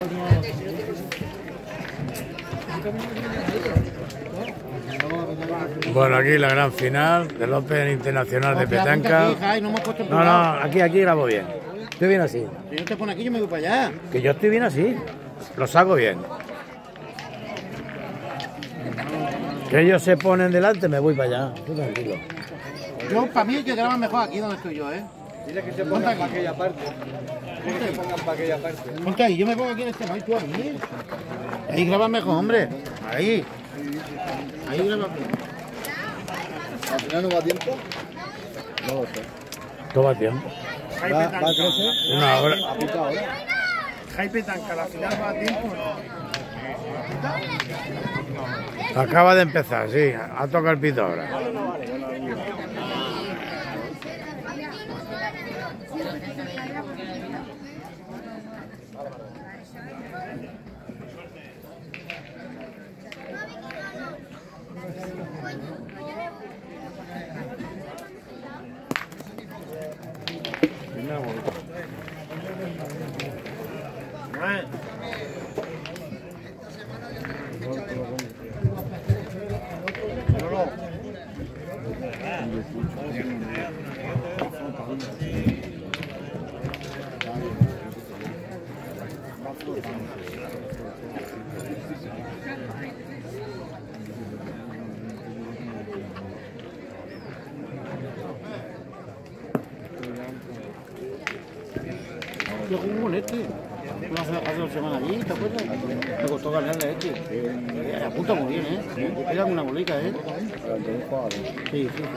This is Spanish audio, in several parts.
Bueno, aquí la gran final del Open Internacional de Petanca. No, aquí grabo bien. Estoy bien así. Si no te pones aquí, yo me voy para allá. Que yo estoy bien así. Lo saco bien. Que ellos se ponen delante, me voy para allá. Tú tranquilo. Yo, para mí, que graba mejor aquí donde estoy yo, ¿eh? Dile que se pongan para aquella parte. Dile que se pongan para aquella parte. Ponte ahí, yo me pongo aquí en este, no, y tú ahí. Ahí grabas mejor, hombre. Ahí. Ahí grabas mejor. ¿Al final no va a tiempo? No lo sé. Todo va a tiempo. ¿Va a crecer? Una hora. ¿A pica ahora? Jai Petanca, ¿la final va a tiempo o no? Acaba de empezar, sí. Ha tocado el pito ahora. Yo jugué con este. Hace 2 semanas allí, ¿te acuerdas? Me costó ganarle a este. Apunta muy bien, ¿eh? Pega con una bolica, ¿eh? Sí, sí.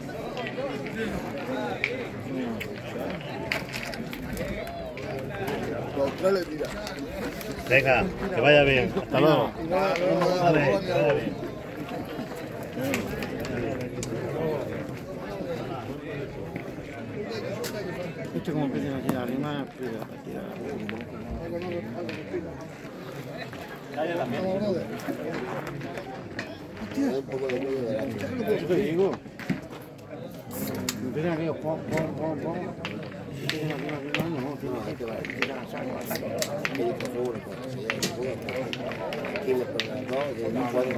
Venga, que vaya bien. Hasta luego. Vale, que vaya bien. Este como empiezan a tirar arriba, Un poco de cuello delante. ¿qué te digo? Empiezan aquellos pom. Empiezan arriba, no, tiene que tirar a saco. Aquello por seguro, pues. Aquí le ponen 2 y de 1 cuadro.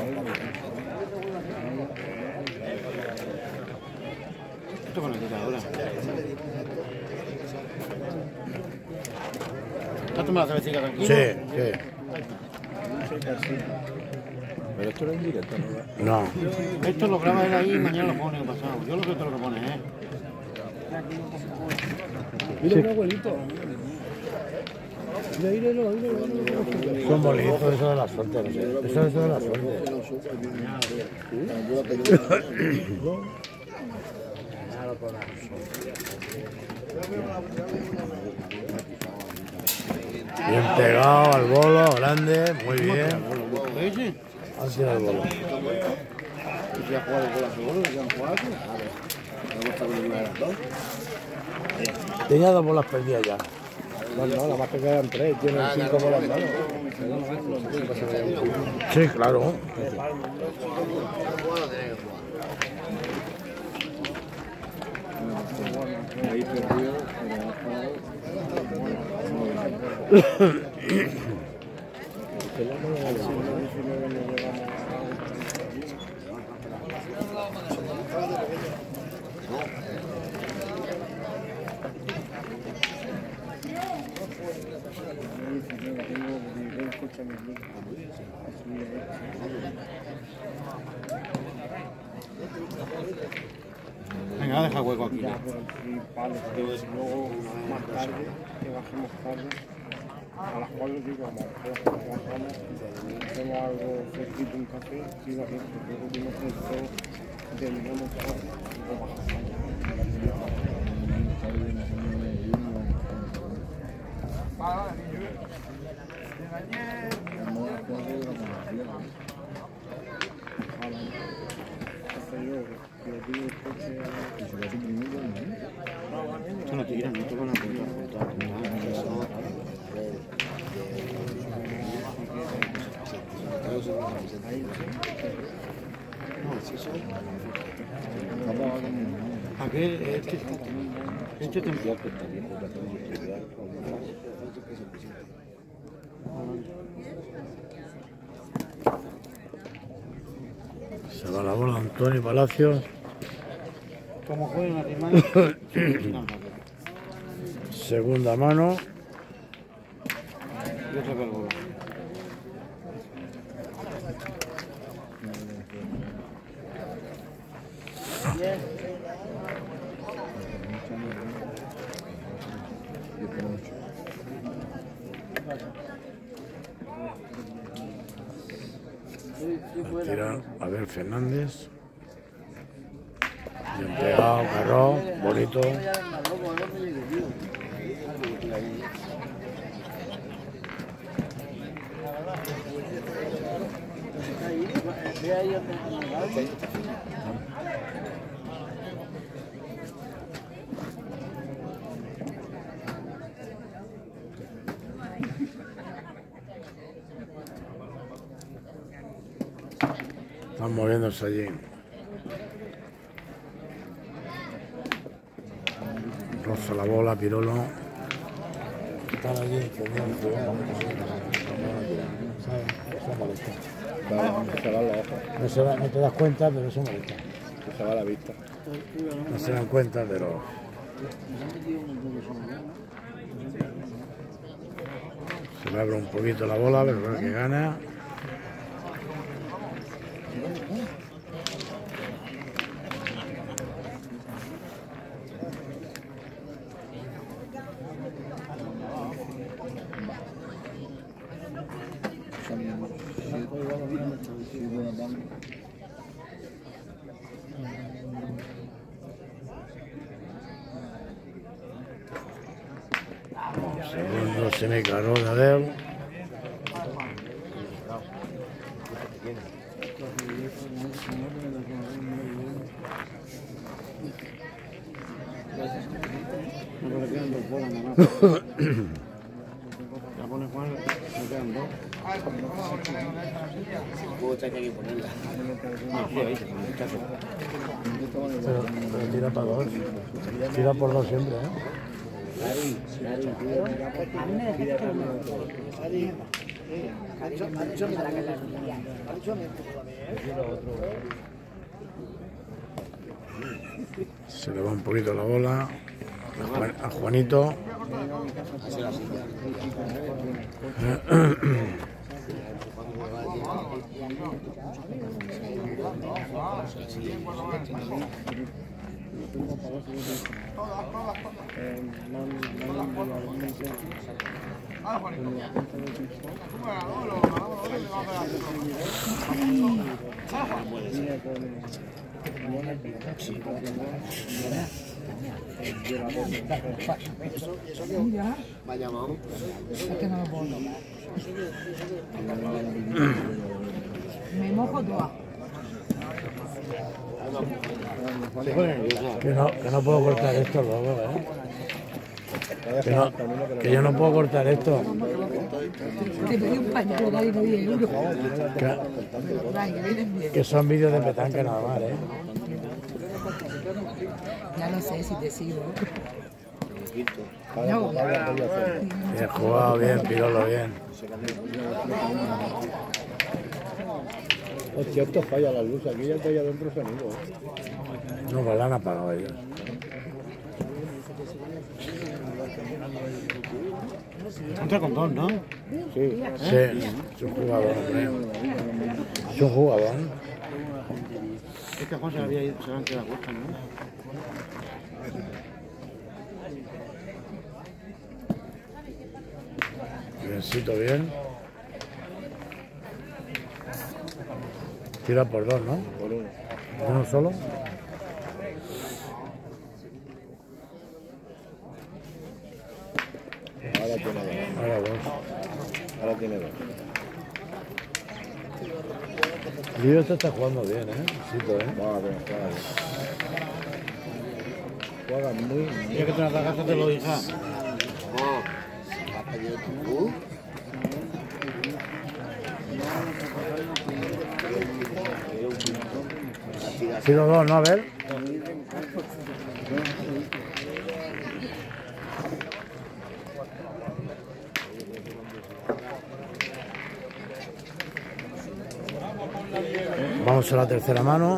Esto con la tiradora. ¿Has tomado la cervecita tranquilo? Sí, sí. Pero esto no es en directo, ¿no? No. Esto lo graba él ahí y mañana lo pone pasado. Yo lo que te lo pone, ¿eh? Mira un abuelito. Míralo. Son bolitos, eso de la suerte, no sé. Eso de la suerte. Bien pegado al bolo, grande, muy bien. ¿Ese? Ha sido el bolo. ¿Y si ha jugado con la seguro? ¿Si han jugado? ¿Me gusta con una de las dos? Tenía 2 bolas perdidas ya. No, la más que quedan 3, tienen 5 bolas malas. Sí, claro. Ahí perdió, Venga, deja hueco aquí. Ya, pero sí, vale, luego más tarde, que bajemos tarde, a las 4 digo, vamos, bajamos, hacemos algo fresquito, un café, y la gente, luego que nos terminamos todo, y luego bajamos. Esto no tira, no toca la puerta. Aquel, este templado. va la bola Antonio Palacios. Como juegan las hermanas. Segunda mano. Y otra vez el bola. Tira Abel Fernández. Bien pegado, carro, bonito. Están moviéndose allí. Roza la bola, Pirolo. Están allí pendientes. Se van los ojos, No te das cuenta, pero eso molesta. se va la vista. No se dan cuenta, pero... Se le abre un poquito la bola, pero creo que gana. Segundo semiclaro de Adel. No le quedan dos bolas nada más. La pone Juan, le quedan dos. Hay que ponerla. Sí, ahí se pone el chazo. Pero tira para dos. Tira por dos siempre, ¿eh? Se le va un poquito la bola a Juanito. Vaya, vamos. Me mojo toda. Que no puedo cortar esto luego, ¿eh? Que yo no puedo cortar esto. Te pedí un pañuelo, nadie me dio euro. Que son vídeos de petanca nada más, ¿eh? Ya no sé si te sigo. No, Bien jugado, bien, Pirolo, bien. hostia, esto falla la luz. Aquí ya está ahí adentro se han ido. No, pues la han apagado ellos. Entra con dos, ¿no? Sí. Sí, es un jugador, hombre. Es un jugador. Es que Juan se había ido, se habían quedado a costa, ¿no? Biencito, bien. Tira por dos, ¿no? Por uno. Uno solo. Ahora tiene dos. Ahora dos. Ahora tiene dos. Lío este está jugando bien, ¿eh? Biencito, ¿eh? Juega bien, juega bien. Juega muy bien. Ya que te la cagaste te lo dije. Tiro dos, ¿no? A ver. Vamos a la tercera mano.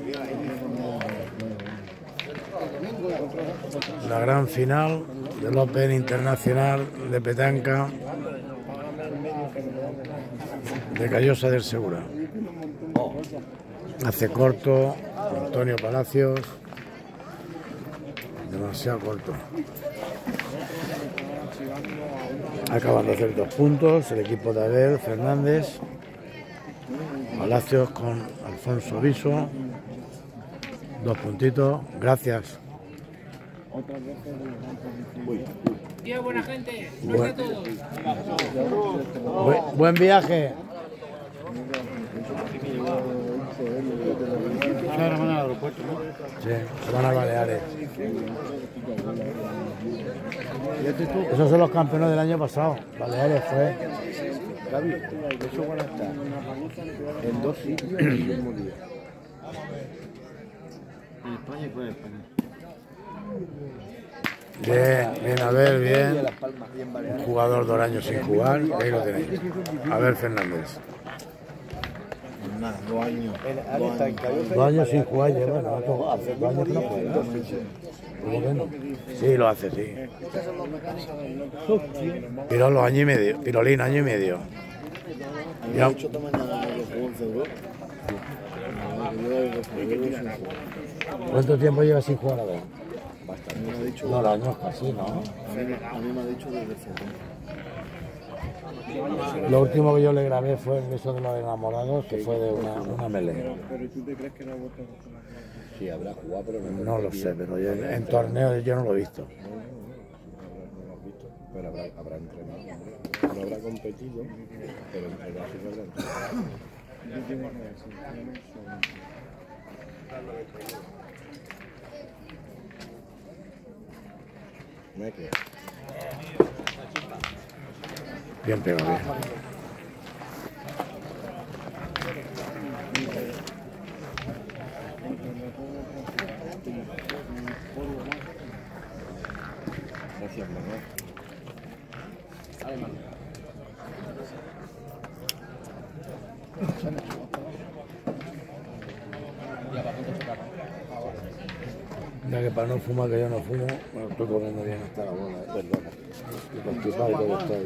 La gran final del Open Internacional de Petanca de Callosa del Segura. Hace corto Antonio Palacios, demasiado corto. Acaban de hacer 2 puntos el equipo de Abel Fernández. Palacios con Alfonso Viso, 2 puntitos. Gracias. Bien, buena gente. Buen viaje. Ahora van al aeropuerto, ¿no? Sí, se van a Baleares. Esos son los campeones del año pasado. Baleares fue. Gaby, eso van a estar en 2 sitios el mismo día. En España y fuera de España. Bien, a ver, bien. Un jugador 2 años sin jugar, y ahí lo tenéis. A ver, Fernández. Nada, 2 años. 2 años sin jugar, lleva, ¿no? Hace 2 años que no juega. ¿Cómo que no? Sí, lo hace, sí. Pirón los años y medio, Pirolín, año y medio. Ya. Esta mañana me lo jugó en febrero. ¿Cuánto tiempo lleva sin jugar ahora? Bastante. Me ha dicho, No, los años casi, ¿no? a mí me ha dicho desde febrero. Lo último que yo le grabé fue el beso de los enamorados, que fue de una melee. Pero tú te crees que no votas? Sí, habrá jugado, pero No lo sé, pero en torneos yo no lo he visto. No lo has visto, pero habrá entrenado. No habrá competido, pero entrenar sí que habrá entrenado. Me quedo. Bien pegado, bien. Gracias, Manuel. Ya que para no fumar, que yo no fumo, bueno, estoy comiendo bien hasta la bola, perdona. Y constipado y todo estoy.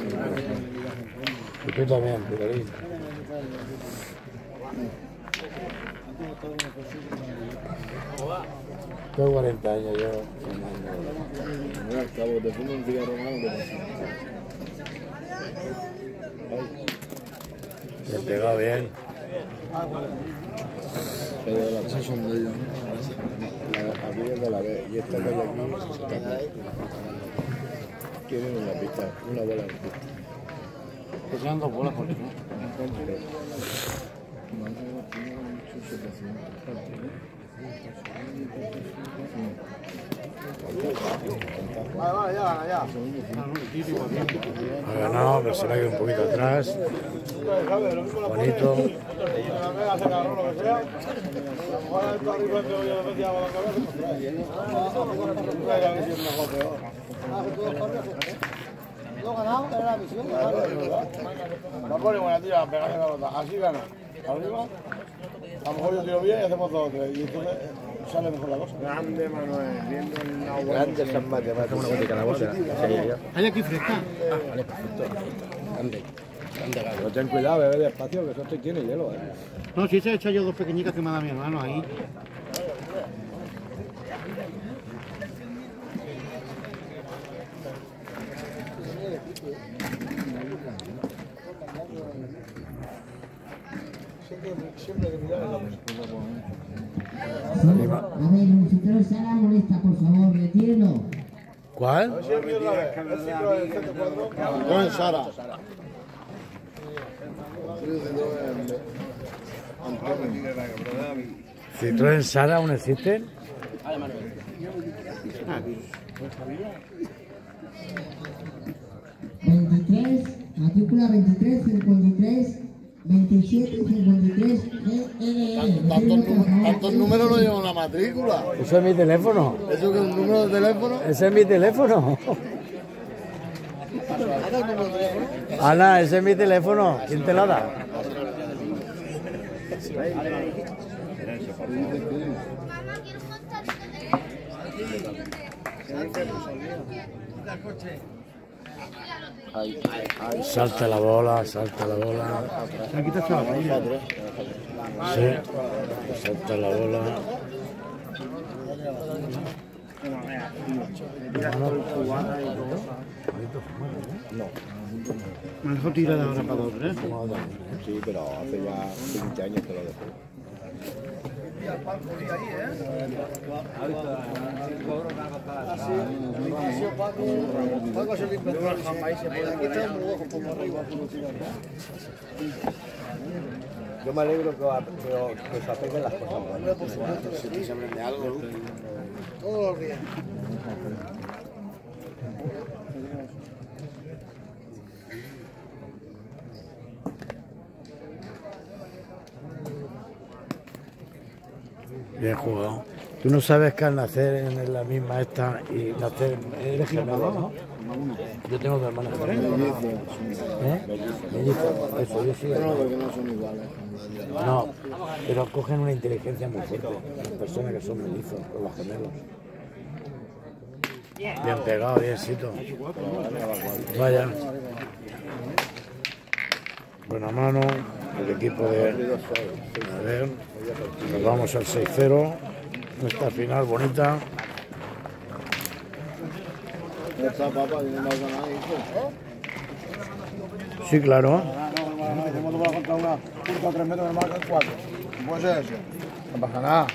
Y tú también, Pirolín. Tengo 40 años yo fumando. Mira, al cabo, te fumo un cigarro más, ¿qué pasa? Bien pegado, bien. Pero esas son de ellos. Aquí es de la B, y esta calle aquí también. Tienen una pista, una bola en pista. Que sean 2 bolas por equipo. Ha ganado, pero se le ha ido un poquito atrás. Bonito. No pone buena tira, pegarle la pelota. Así gana. Arriba. A lo mejor yo tiro bien y hacemos 2 o 3. Y entonces sale mejor la cosa. Grande, Manuel, viendo el agua. Grandes son matemáticas. Una botica la bolsa. ¿Hay aquí fresca? Vale, perfecto. Grande. Pero ten cuidado, bebe despacio, que eso te tiene hielo. No, si se he hecho yo 2 pequeñitas que me ha dado mi hermano ahí. A ver, el visitador Sara molesta, por favor, retírenlo. ¿Cuál? No en Sara. ¿Citroën Sara aún existen? Matrícula 23, 53, 27 y 53 Tantos números no llevan la matrícula. Eso es mi teléfono. ¿Eso que es un número de teléfono? Ese es mi teléfono. Ana, ese es mi teléfono. ¿Quién te lo da? Salta la bola, salta la bola. Sí, salta la bola. Me dejó tirar ahora para dos, ¿eh? Sí, pero hace ya 20 años que lo dejó. Yo me alegro que se apeguen las cosas buenas. Se aprende algo. Todos los días. Bien jugado. Tú no sabes que al nacer en la misma esta y nacer eres gemelo, ¿no? Yo tengo dos hermanas gemelas. Mellizos. Eso, yo sí. No, porque no son iguales. No, pero cogen una inteligencia muy fuerte. Las personas que son mellizos, con los gemelos. Bien pegado, bien sito. Vaya. Buena mano. El equipo de... A ver. Nos vamos al 6-0. Esta final bonita. Esta papa tiene más ganas. Sí, claro. Hacemos dos contra una curva 3 metros de marca 4. No puede ser eso. No pasa nada.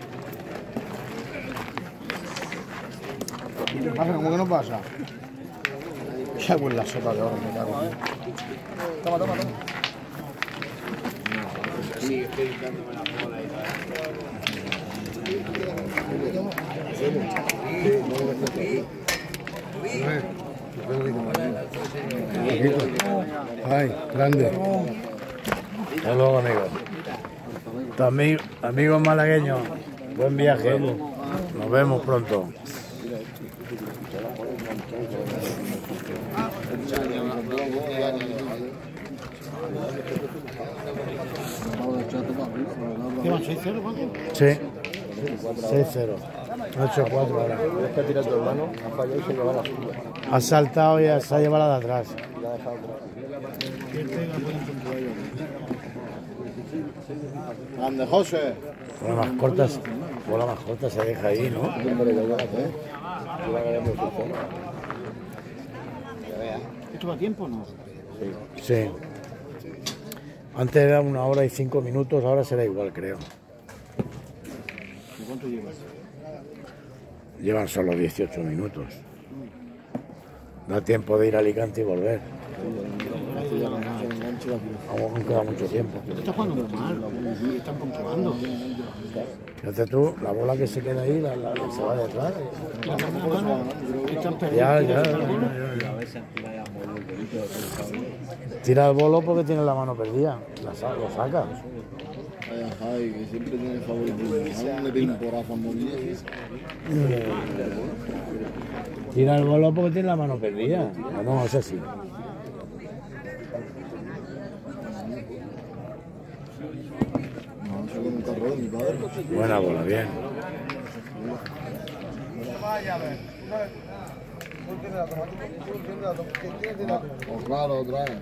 ¿Qué pasa? ¿Cómo que no pasa? Ya hago en la sopa de oro, me cago. Toma, toma, toma. Sí, estoy dándome la bola y tal. Ay, grande. Hasta luego, amigos. También, amigos malagueños, buen viaje. Nos vemos pronto. ¿Qué van, 6-0, cuánto? Sí, 6-0. 8-4 ahora. Es que ha tirado tu hermano, ha fallado y se lleva la suya. Ha saltado y se ha llevado la de atrás. Y la ha dejado atrás. Grande, José. Bola más corta se deja ahí, ¿no? ¿Esto va a tiempo o no? Sí. Antes era 1 hora y 5 minutos, ahora será igual, creo. ¿Y cuánto llevas? Llevan solo 18 minutos. Da tiempo de ir a Alicante y volver. Aún queda mucho tiempo. Está jugando normal, están puntuando. Fíjate tú, la bola que se queda ahí, se va detrás. Están Ya. Tira el bolo porque tiene la mano perdida. Lo saca. Ay, que siempre tiene favoritismo. ¿Dónde tiene un porazo muy Tira el bolo porque tiene la mano perdida. No, es así. Buena bola, bien. Claro, otra vez.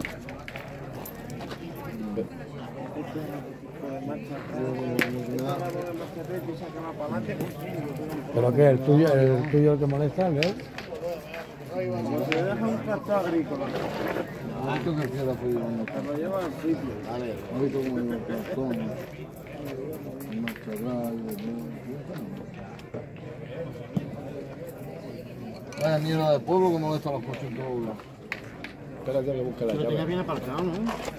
¿Pero qué? ¿El tuyo el que molesta? ¿El de él? Se deja un tractor agrícola. ¿Cuánto que queda por llevando? Se lo lleva al sitio. Ahorita como el cartón. Más caballo. Vaya mierda de pueblo que molesta a los coches en todos lados. Espérate que busque la Pero tenía llave. bien aparcado, ¿no?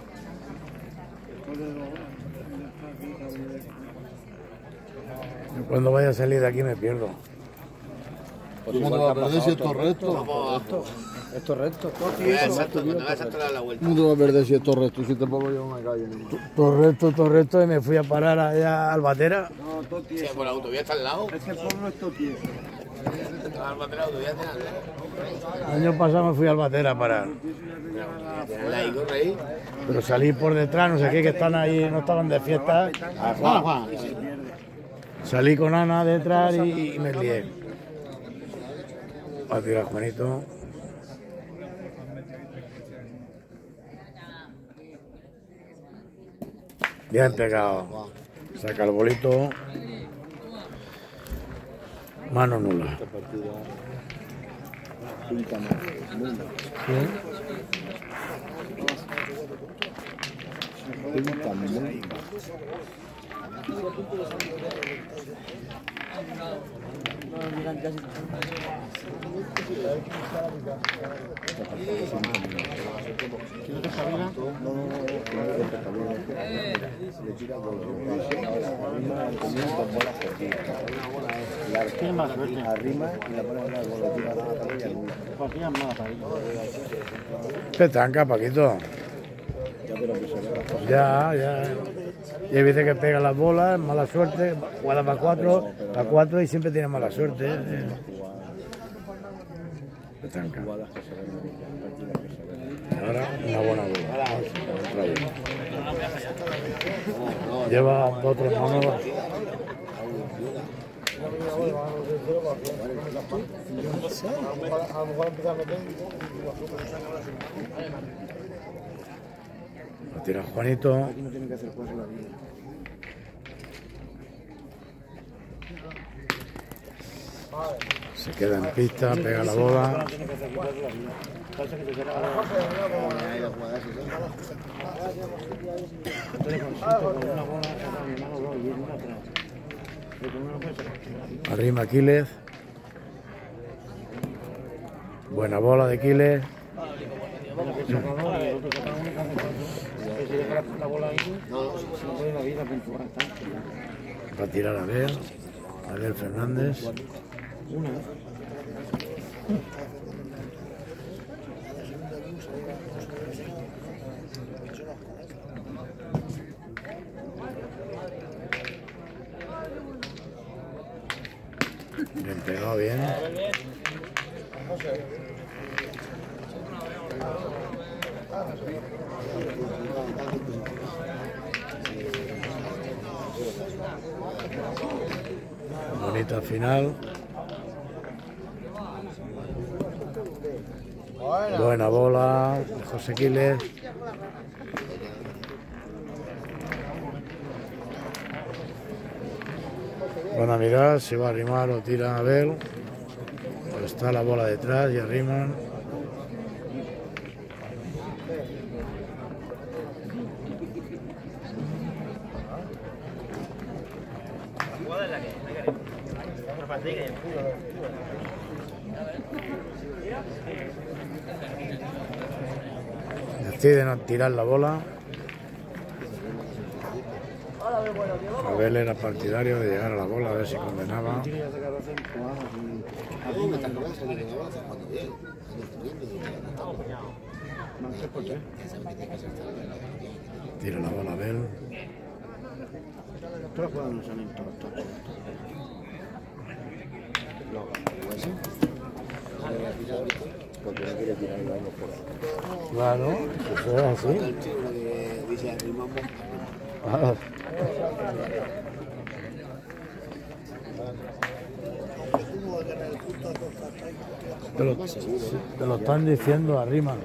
Cuando vaya a salir de aquí me pierdo. ¿Cómo te va a perder si esto es recto? Esto es recto. Exacto, cuando vas a dar la vuelta. ¿Cómo te va a perder si esto es recto? Si te puedo llevar a una calle. Todo recto, y me fui a parar allá al Batera. No, todo Sí, tieso. por la autovía está al lado. Ese pueblo es todo tieso. El año pasado me fui a Albatera a parar. Pero salí por detrás, no sé qué, que están ahí, no estaban de fiesta. Salí con Ana detrás y me lié. Va a tirar Juanito. Bien pegado. Saca el bolito. Mano nula. Tiene mala suerte. Arrima y la pone en la boletina de la tablilla nula. Pues tiene mala tablilla. Petanca, Paquito. Ya. Y hay veces que pega las bolas, mala suerte, juega para cuatro y siempre tiene mala suerte. Petanca. Ahora una buena bola. Lleva otros monos. Lo tira Juanito. Se queda en pista, pega la bola. Arrima Aquiles. Buena bola de Aquiles. Va a tirar Abel Fernández. Bien pegado, bien. Bonita final. Buena bola de José Quiles. Van a mirar si va a arrimar o tira a Abel. Pues está la bola detrás y arriman. Deciden tirar la bola. Abel era partidario de llegar a la bola a ver si condenaba. Tira la bola Abel. Porque no quiere tirar el baño por ahí. Claro, eso es así. Ah. Te lo están diciendo arriba.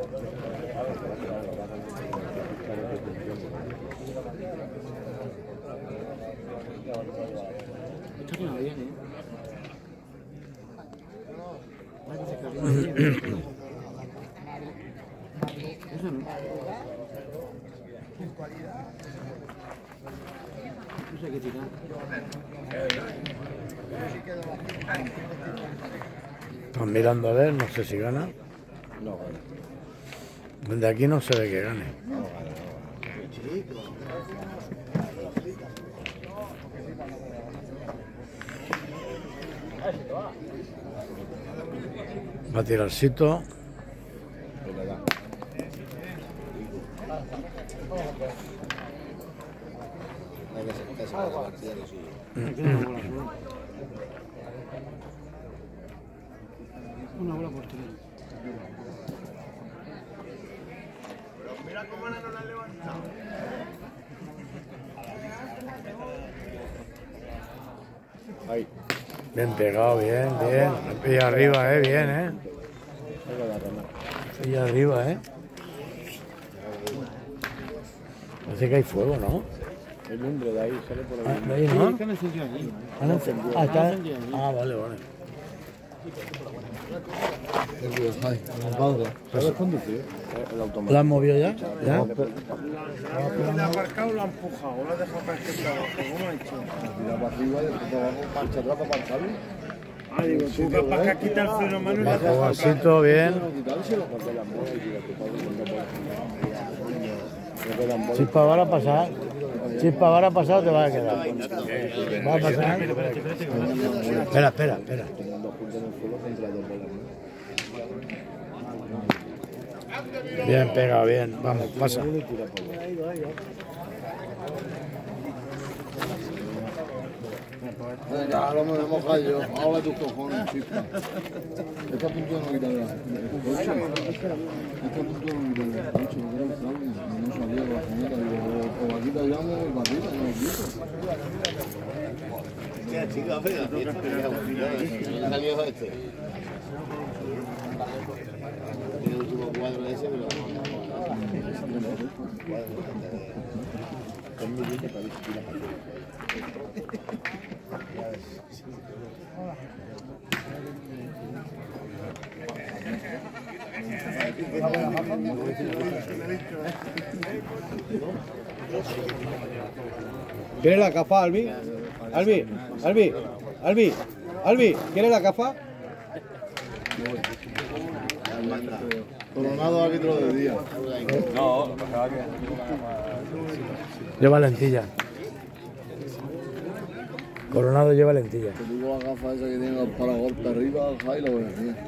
Están mirando a ver, no sé si gana. No gana. Desde aquí no se ve que gane. Va a tirar Sito. Una bola por 3. Mira cómo no la han levantado. Ahí. Bien pegado, bien, bien. Y arriba, bien, Y arriba, Parece que hay fuego, ¿no? El lumbre de ahí sale por ahí. ¿De ahí no? ¿Qué han encendido allí? Está. Vale, vale. ¿Sabes conducir? El automóvil. ¿Lo han movido ya? ¿Ya? ¿Lo ha aparcado o lo ha empujado? ¿O lo ha dejado caer para abajo? ¿Cómo ha hecho? Mira para arriba y para abajo, marcha atrás para marcharlo. Ah, digo, tú capaz que has quitado el freno a mano y lo has dejado caer. Vasito, bien. Chispa, ahora a pasar. Chispa, ahora a pasar o te vas a quedar. ¿Va a pasar? Espera. Bien pegado, bien. Vamos, pasa. Ya lo hemos mojado yo. Ahora tus cojones, chispa. Esta punto no quita nada. Esta punto no quita nada. No salía la foneta. O aquí te llamo y para arriba, no lo quito. Hostia, chica, pero salió este. El último cuadro ese, pero ¿Quieres la capa, Albi? Albi, ¿quieres la capa? Coronado árbitro de día. Lleva lentilla. Coronado lleva lentilla. Te digo la gafa esa que tiene los paragolpes arriba, y lo voy a decir.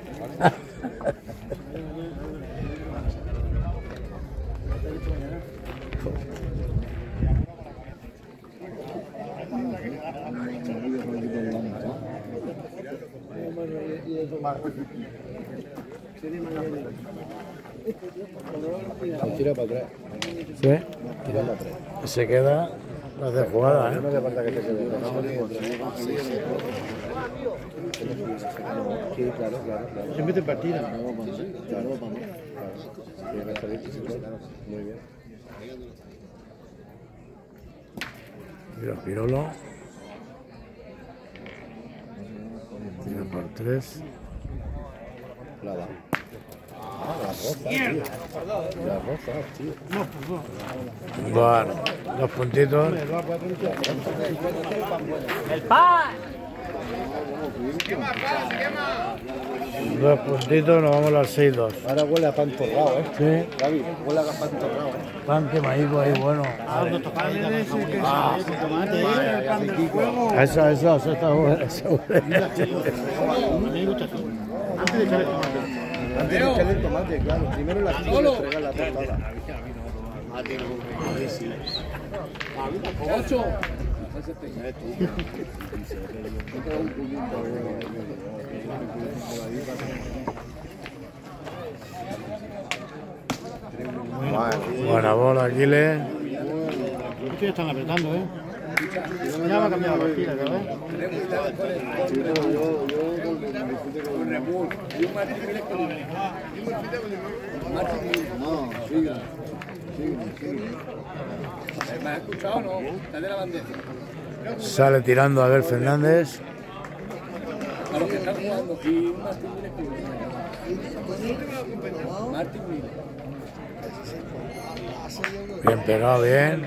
Tira para atrás. ¿Sí? Tira para atrás. Se queda la de jugada, No hace falta que se quede. Sí, claro. Se mete en partida. Claro. Tiene que salir físico. Muy bien. Mira, Pirolo. Tira por 3. La da. La roza, tío. La roza, tío. Bueno, 2 puntitos. ¡El pan! 2 puntitos, nos vamos al 6-2. Ahora huele a pan torrado, Sí, Gaby, huele a pan torrado, pan quemadico ahí, bueno. Eso está bueno. Eso Antes de echarle tomate. Antes de echarle el tomate, claro. Primero la chica le entrega la tostada. ¡Ocho! Buena bola, Aquiles. Estos ya están apretando, Ya va a cambiar la partida, ¿sabes? No, sigue. ¿Me has escuchado o no? Dale la bandeja. Sale tirando Abel Fernández. A los que están jugando. Y un Martín Miller. Bien pegado, bien.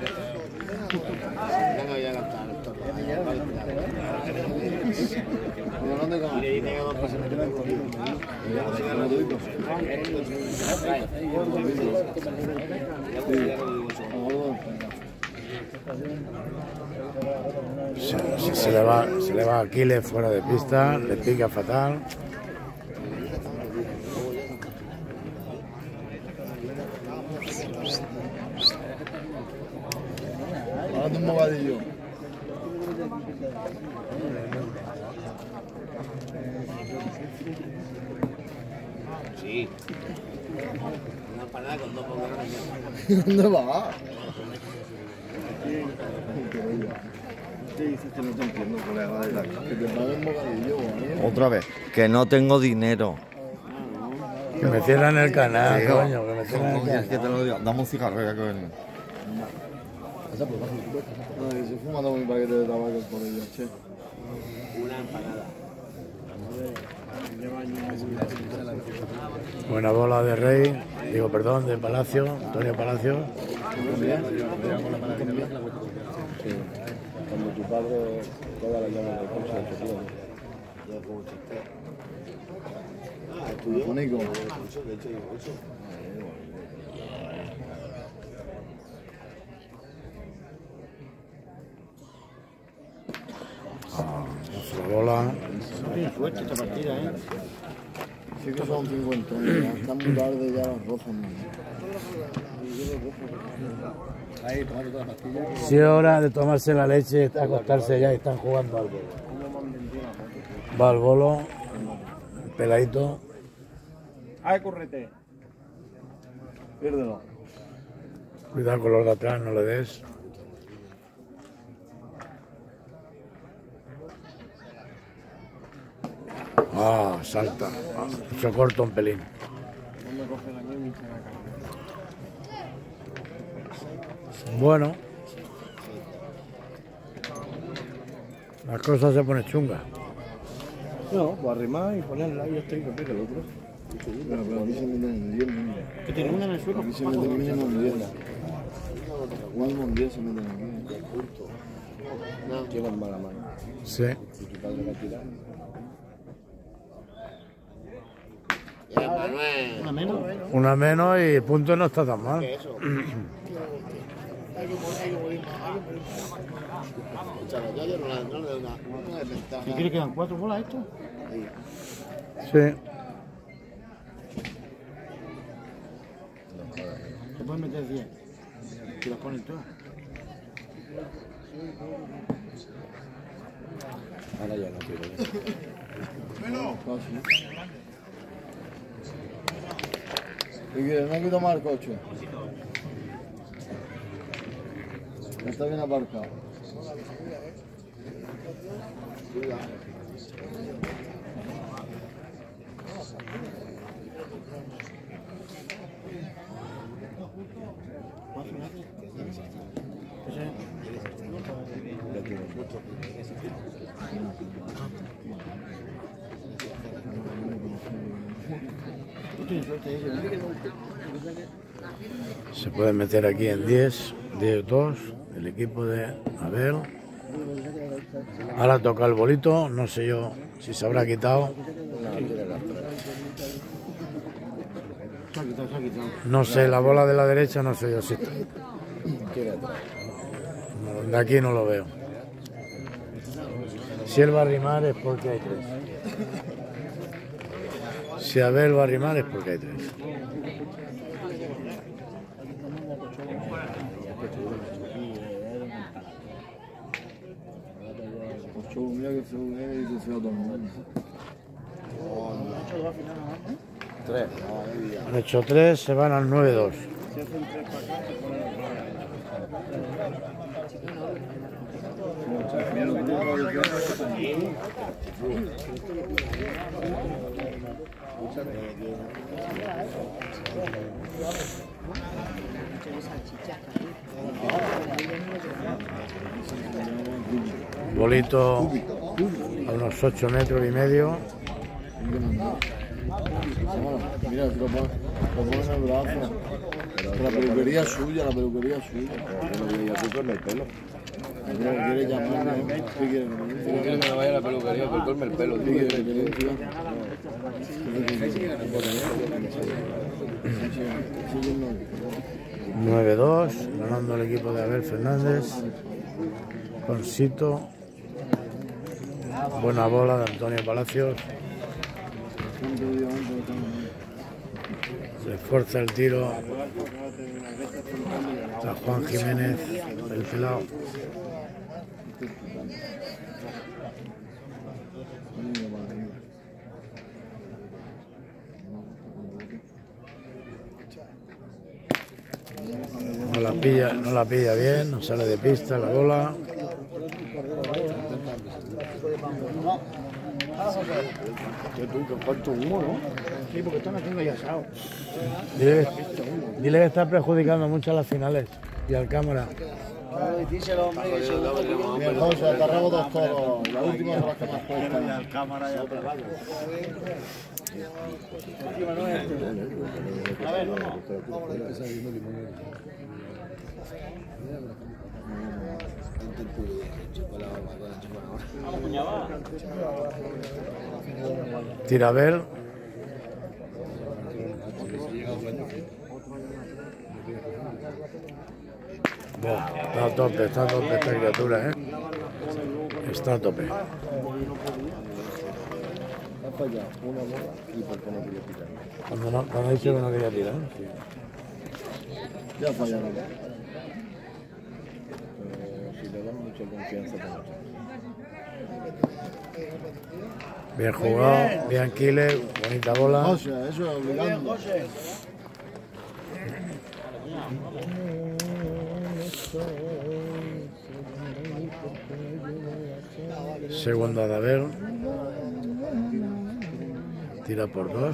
Se le va a Aquiles fuera de pista, le pica fatal. Ahora un bobadillo. Sí. Una empanada con 2 bombones. ¿Dónde va? ¿Qué dices que no te entiendo, colega? De la... Que te paguen bocadillo, ¿vale? Otra vez, que no tengo dinero. Que me cierran el canal, coño, que me cierran el Oye, es que canal. te lo digo. Dame un cigarro ya que venimos. Ay, se fuma todo mi paquete de tabaco por ella, che. Una empanada. Buena bola de Rey, digo perdón, de Palacio, Antonio Palacio. Cuando tu padre toda la llama del coche de tu tío. Telefónico. La bola, Tiene suerte esta partida, ¿eh? Sí que son 50 años, están muy tarde ya las rozas, ¿no? Ahí, tomando todas las pastillas. si es hora de tomarse la leche, acostarse ya y están jugando al bolo. Va al bolo, el peladito. ¡Ay, correte! Piérdelo. Cuidado con los de atrás, no le des. Ah, salta. Se corta un pelín. Bueno. Las cosas se ponen chungas. No, pues arrimar y ponerla y ya está, y que pegue el otro. Pero aquí se meten en 10 mínimo. Que tiene una en el suelo. Aquí se meten mínimo en 10. Mínimo en 10 se meten aquí. Llevan mala mano. Sí. Si tu padre la tira. Una menos. Una menos y el punto no está tan mal. ¿Qué quiere que dan 4 bolas esto? Sí. Se pueden meter 10. Si las ponen todas. Ahora ya no quiero. ¿Y quieres? No hay que tomar el coche. Está bien aparcado. Se puede meter aquí en 10, 10-2, el equipo de Abel. Ahora toca el bolito, no sé yo si se habrá quitado. Se ha quitado, se ha quitado. No sé, la bola de la derecha no sé yo si está. No, de aquí no lo veo. Si él va a arrimar es porque hay 3. Si Abel va a arrimar es porque hay 3. Mira que se une y se va todo el mundo. 3. Han hecho 3, se van al 9-2. Bolito a unos 8 metros y medio. Mira, si lo pones en el brazo. La peluquería es suya, la peluquería es suya. Y así corme el pelo. Quiere llamarme. ¿Qué quiere? No quiero que me vaya a la peluquería por corme el pelo. ¿Qué quiere? ¿Que le limpie? 9-2, ganando el equipo de Abel Fernández. Con Sito. Buena bola de Antonio Palacios. Se esfuerza el tiro. Está Juan Jiménez, el pelado. no la pilla bien, no sale de pista la bola. ¿Cuánto humo, no? Sí, porque están haciendo ya asado. Dile que está perjudicando mucho a las finales y al cámara. Díselo, hombre, que se lo Bien, José, te arreglo dos toros. La última es la que más cuesta. al cámara ya pegado. A ver, Tira a ver. Bueno, está a tope esta criatura, ¿eh? Está a tope. Ha fallado una bola y por qué no quería tirar. Cuando ha dicho que no quería tirar. Sí. Ya ha fallado. Si le dan mucha confianza con esto. Bien jugado, bien Kile, bonita bola. José, eso es obligando. Segunda de Abel. Tira por 2.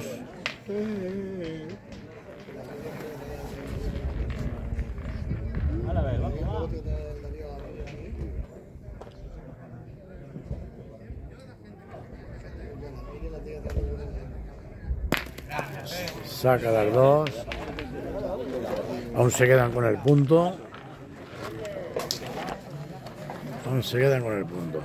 Saca las 2. Aún se quedan con el punto. Aún se quedan con el punto.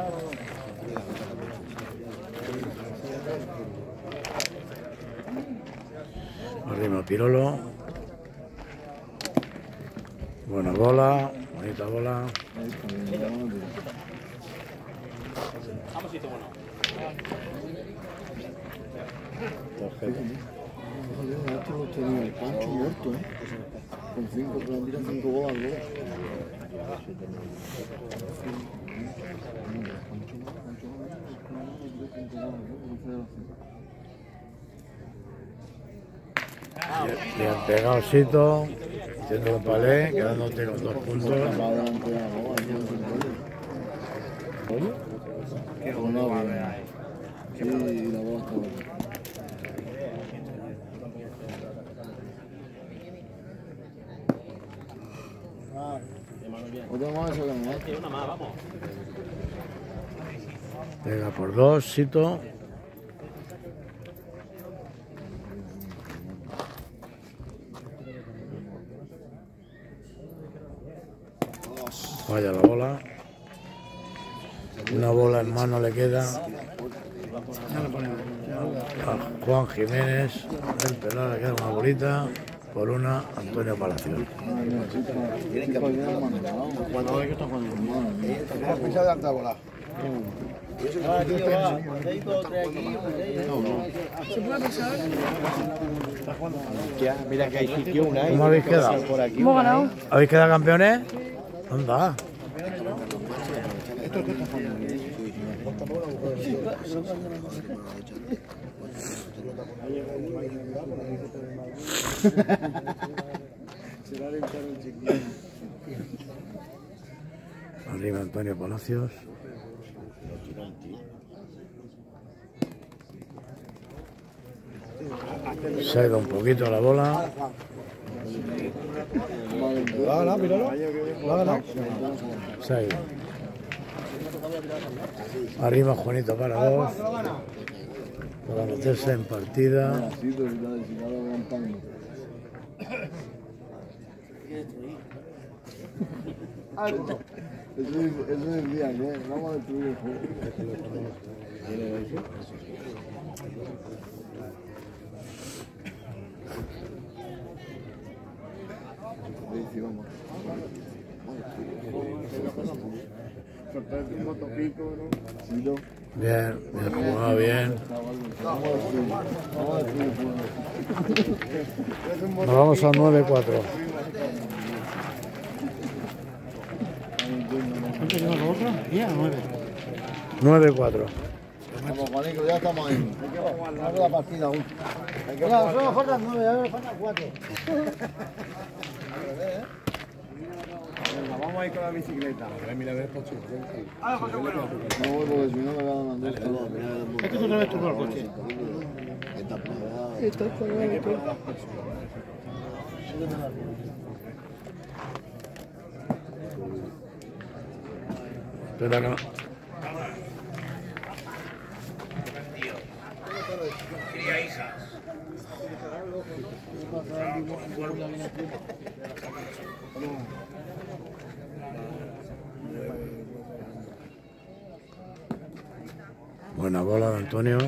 Arriba Pirolo. Buena bola, bonita bola. Esto lo tenía el Pancho muerto, ¿eh? Con 5 bolas al gol. Bien pegado Sito, haciendo un palé, quedándote con 2 puntos. Sí, la bola está buena. Otra más, eso que me mata. Una más, vamos. Pega por 2, Sito. Vaya la bola. Una bola en mano le queda a Juan Jiménez. El pelado le queda una bolita. Por una, Antonio Palacios. Tienen que Cuando ve que está jugando. Has pisado de alta bola. ¿Se puede pasar? Mira que hay sitio, una ¿Cómo habéis quedado? ¿Hemos ganado? ¿Habéis quedado campeones? Anda. Arriba Antonio Palacios. Se ha ido un poquito la bola. Se ha ido. Arriba Juanito para 2. Para meterse en partida. Eso es el día, ¿no? Vamos a destruir el juego. Bien, bien jugado, bien. Nos vamos a 9-4. ¿Cuánto lleva la otra? 9-4. Vamos, Juanico, ya estamos ahí. Hay que jugar la partida aún. Ya, solo faltan 9, ahora faltan 4. vais con la bicicleta. No voy porque si no me van a mandar. Es que tú sabes tú con el coche. Está pagado. Espera que no. Cría hijas. Buena bola de Antonio.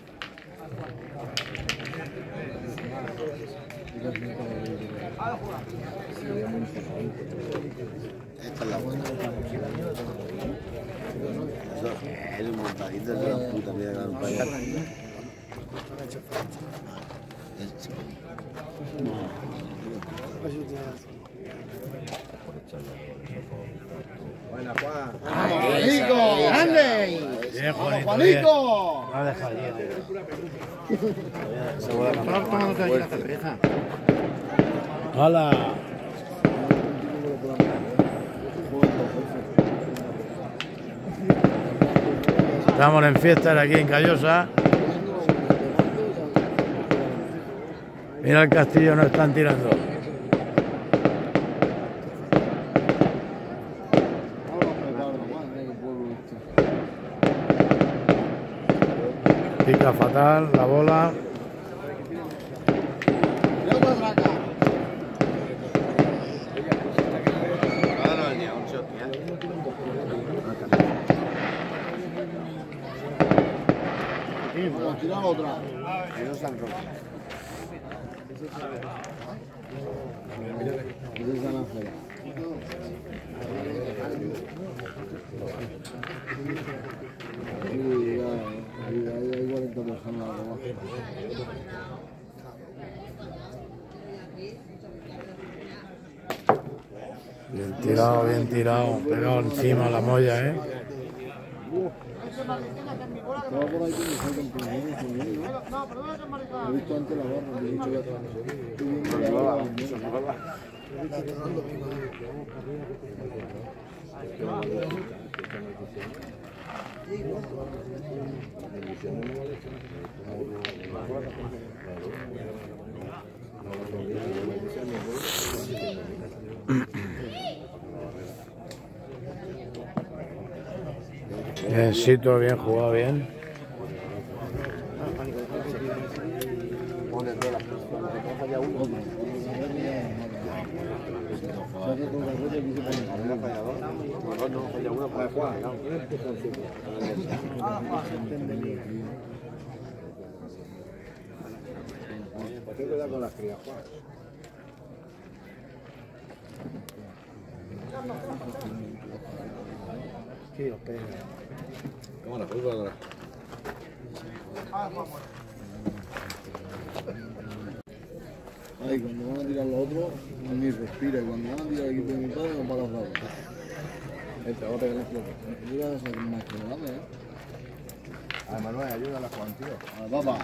Esta es la buena. Eso es un montadito de la puta vida que dan para allá. Buena, Juan. ¡Juanico! ¡Grande! Bien, Juanito. ¡Juanico! No ha dejado allí. Estaba tomándote ahí la cerveza. ¡Hala! Estamos en fiestas aquí en Callosa. Mira el castillo, nos están tirando. Pica fatal la bola. Tira otra. Eso se han roto. Ese es San Ángel. Hay 40 personas abajo. Bien tirado, pegado encima la molla, ¿eh? Estaba por ahí que me faltan pulmones también, ¿no? He visto antes la barra, me he dicho Biencito, bien jugado, bien. Con las crías, Juan. Sí, los pega. ¿Cómo la culpa ahora? Ay, cuando van a tirar los otros, ni respira. Y cuando van a tirar el equipo de mi padre, no para los lados. Este, ahora que le flojo. Yo voy a hacer más que grande, ¿eh? A Manuel, ayuda a la Juan, tío. A papá.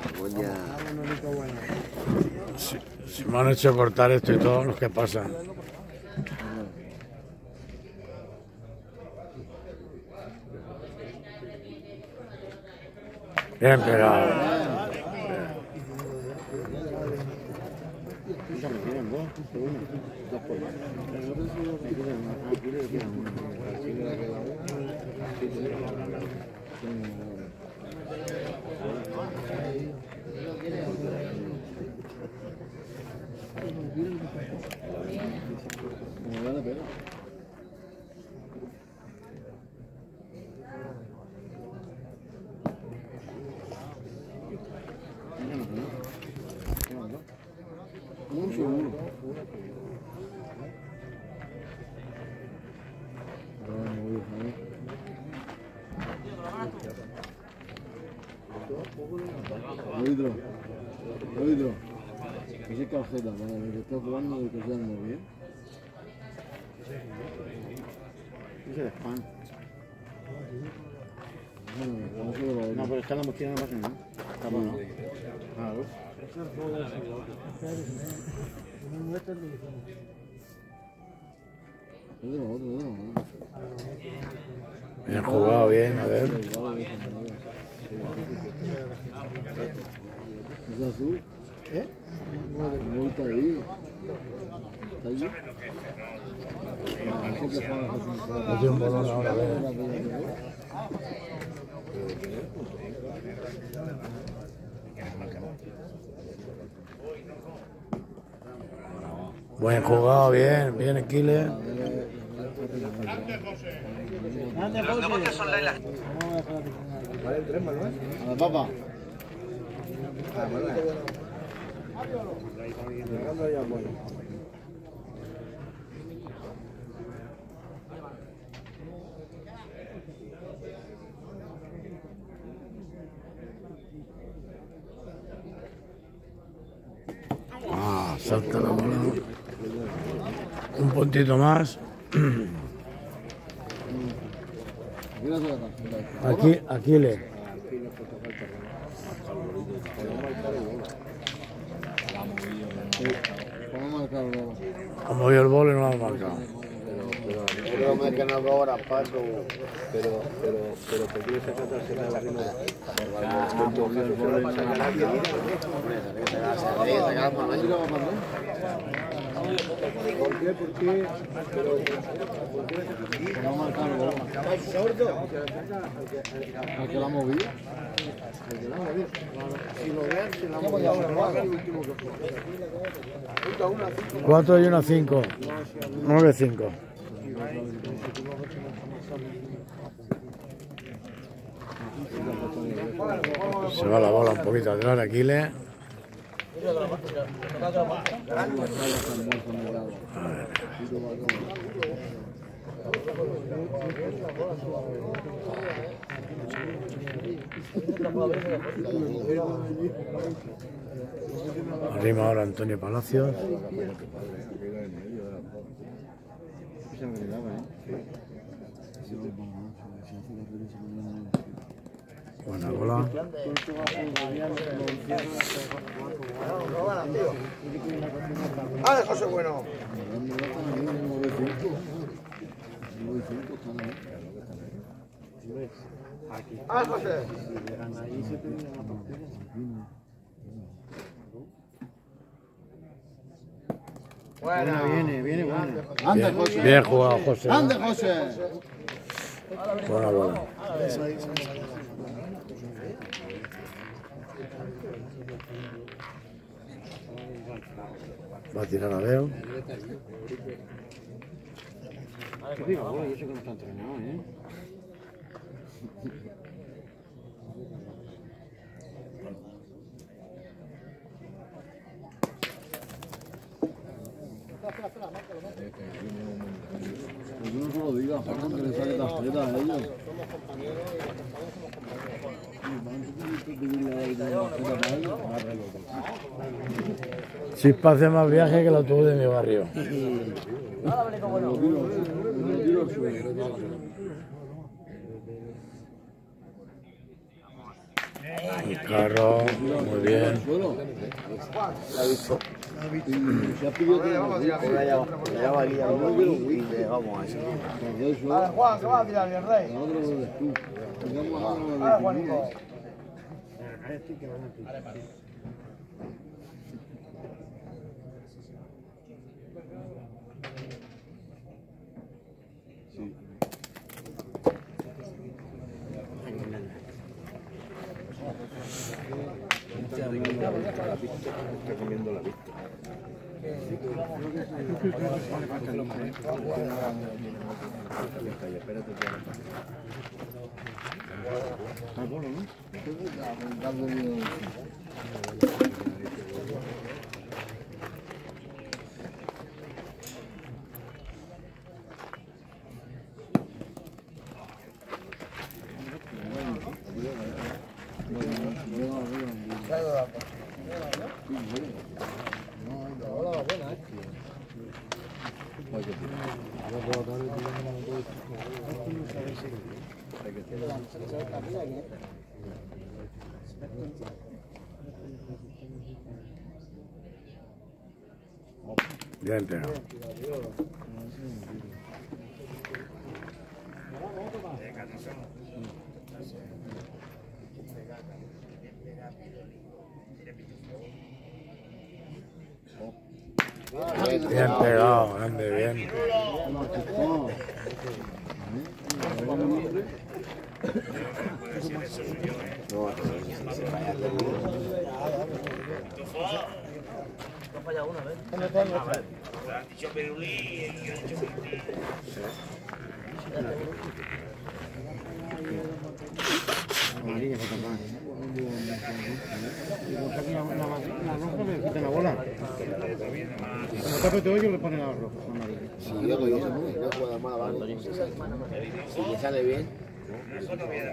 Si me han hecho cortar esto y todos los que pasan. Bien pegado. Un seguro. Oídro. Ese es tarjeta, para el que está jugando y que sea muy bien. Ese es pan. No sé de lo No, pero está en la mochila, no pasa nada. Está bueno. Claro. Bien jugado, bien, a ver. ¿Es azul? ¿Eh? No está ahí. ¿Está allí? Hace un balón ahora, a ver. Buen jugado, bien, bien Aquiles. Los negocios son la A la papa. Ah, salta la bola. Un puntito más. Aquí, Aquiles. Ha movido el bolo y no lo ha marcado. Creo que no cobra Paco, pero te quieres sacar la rima. ¿Por qué? No marcar el gol. ¿El que la ha movido? Si lo ves, se la voy a jugar el último que fue. 4 y 1, 5. 9, 5. Se va la bola un poquito atrás de Aquiles. Arriba ahora Antonio Palacios. Buena bola. ¡Ah, José Bueno! ¡Ah, José! Buena, viene, buena. ¡Anda, José! Bien jugado, José. ¡Anda, José! Buena bola. Va a tirar a Leo. ¿Qué digo? Bueno, yo sé que no está entrenado, ¿eh? Pues no se lo digas, Juan, que le saque tarjeta a ellos. Chispa hace más viaje que el autobús de mi barrio. El carro, muy bien. Juan, ¿qué va a tirar el rey? Ahora, Juanito. Está comiendo la vista. Bien pegado. Bien pegado, grande, bien. Amarilla, por tapar. La roja le quitan la bola. Como tape todo ello le ponen la roja, amarilla. Si yo voy a jugar mal, vale. Si le sale bien. Si sale bien.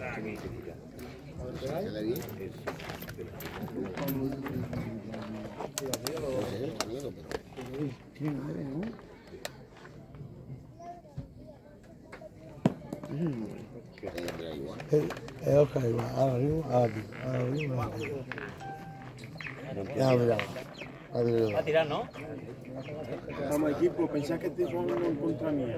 Tiene 9, ¿no? Es Oscar igual, ahora arriba, aquí, ahora arriba, aquí. Ya lo miraba. Va a tirar, ¿no? Vamos equipo, pensás que te son contra mí.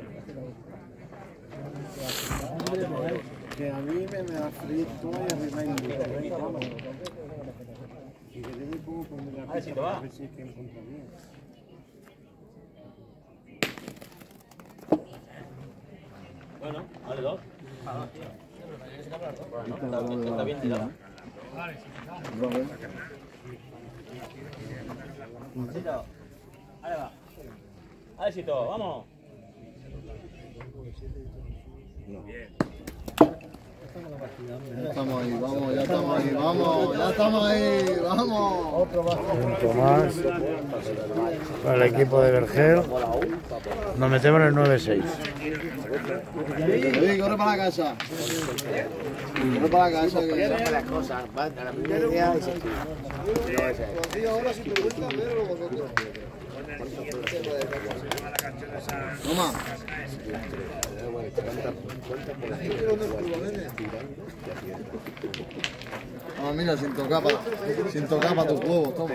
Que a mí me da frío todo y arriba en mi y que yo me pongo con la pista a ver si es que en contra mí. Bueno, vale, 2. Bueno, está bien tirado. Éxito. Ahí va. Éxito, vamos. Ya estamos ahí, vamos, ya estamos ahí, vamos, ya estamos ahí, vamos. Punto más para el equipo de Vergel. Nos metemos en el 9-6. Oye, corre para la casa. Corre para la casa. Que Las cosas, van a la primera idea y se Toma. Ah, mira, sin tocar para tus huevos, toma.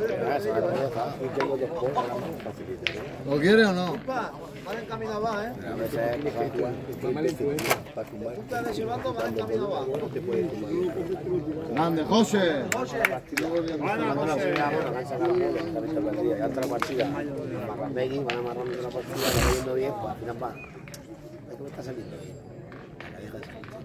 ¿Lo quieres o no? Van en camino abajo, ¿eh? A veces para fumar. Ustedes llevando van en camino abajo. Grande, José. Ya está la partida. Marramegui, van amarrando la partida, va yendo bien, pues al final va. Es que me está saliendo bien. La deja de salir.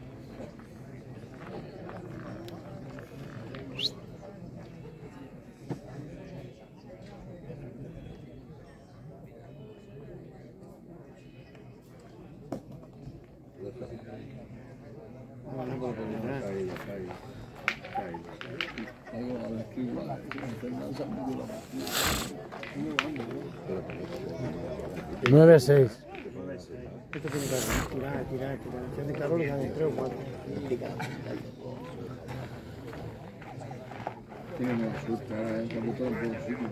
Nueve, 6. Esto tiene que tirar. Si hace calor, ya de 3 o 4. Tiene una suerte, estamos todos en todos sitios.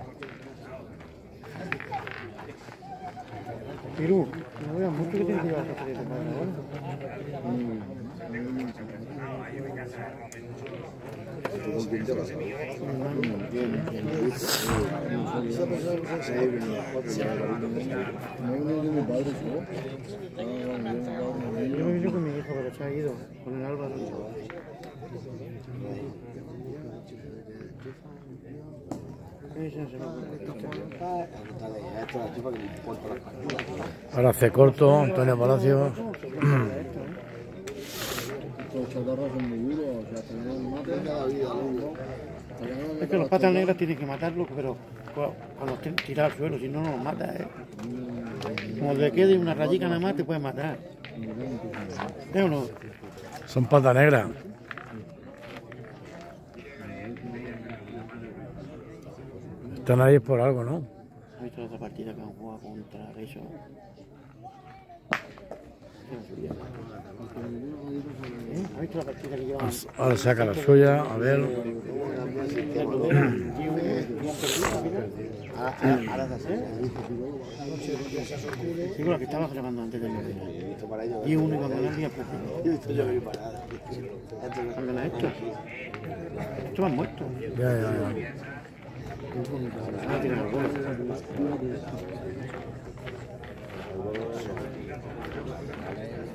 Pirú, no veas mucho que tiene que llevar esta de ahora. Yo me vine con mi hijo, pero se ha ido con el Álvaro. Ahora hace corto, Antonio Palacios. Los chatarras son muy duros, o sea, tenemos mate cada vida, Es que los patas negras tienen que matarlos, pero cuando estén tirados al suelo, si no, no los mata, ¿eh? Como le quede una rayica nada más, te pueden matar. ¿Es o no? Son pata negra. Están ahí por algo, ¿no? ¿Has visto la otra partida que han jugado contra eso? ¿Has visto la partida que llevan? Ahora saca la suya, a ver. Digo la que estaba grabando antes de morir. Y uno cuando le había ¿Gana esto? Esto va muerto. Ya. Ah, tiene la bola.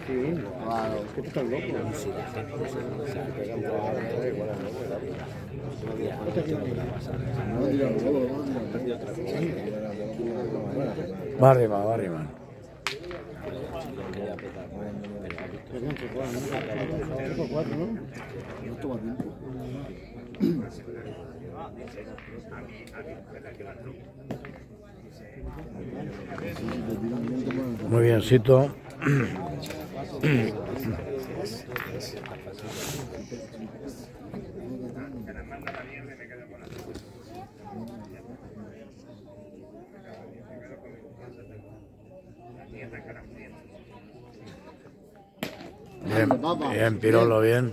Sí, Claro. que tú estás loco. No tiran todo, no tiran. Va arriba, va arriba. Perdón, que juegan, ¿no? 3 por 4, ¿no? No toma tiempo. Muy biencito. Bien, bien, Pirolo, bien.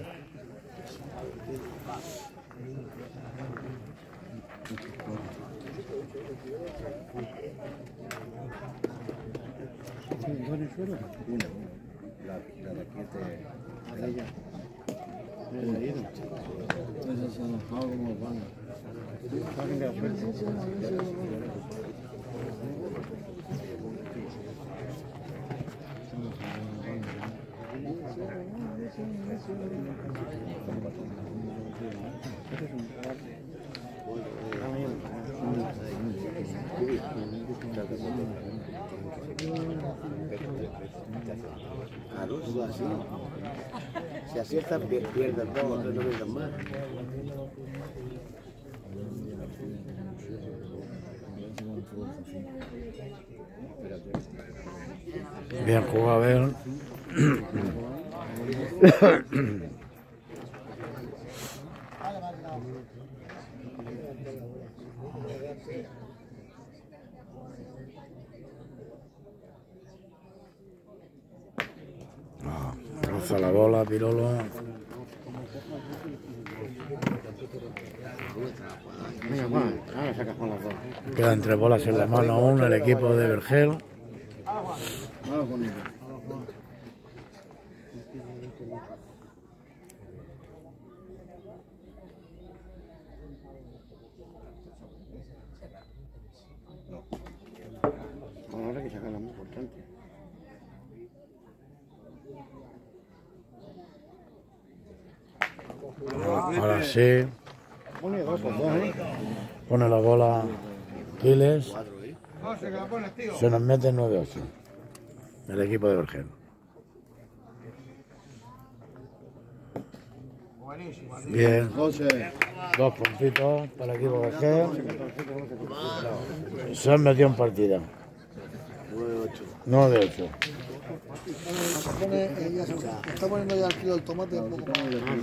Ese se ha enojado como el pan. Claro, eso es así. Si aciertan, pierden todo, no pierden más. Bien jugado, a ver. Roza la bola, Pirolo. Venga, Juan, ahora sacas con las dos. Quedan 3 bolas en la mano aún el equipo de Vergel. Ahora con ello. Ahora hay que sacar la más importante. Ahora sí. Pone 2 por 2, ¿eh? Pone la bola Quiles. Se nos mete 9-8. El equipo de Vergel. Bien. José. 2 puntitos para el equipo de Vergel. Se han metido en partida. 9-8. Está poniendo ya aquí el tomate un poco más.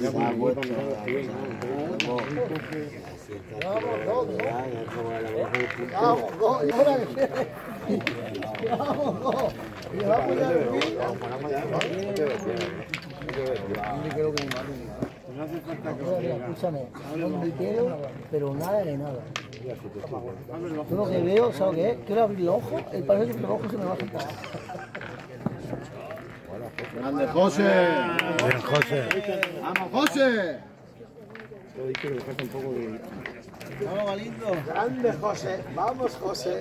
Escúchame, no me quiero, pero nada de nada. Yo lo que veo, ¿sabes qué es? Quiero abrir los ojos, el parece que los ojos se me va a saltar. Grande José. Bien, José. Vamos, José. Yo he dicho que le falta un poco de... Vamos, Galindo. Grande José. Vamos, José.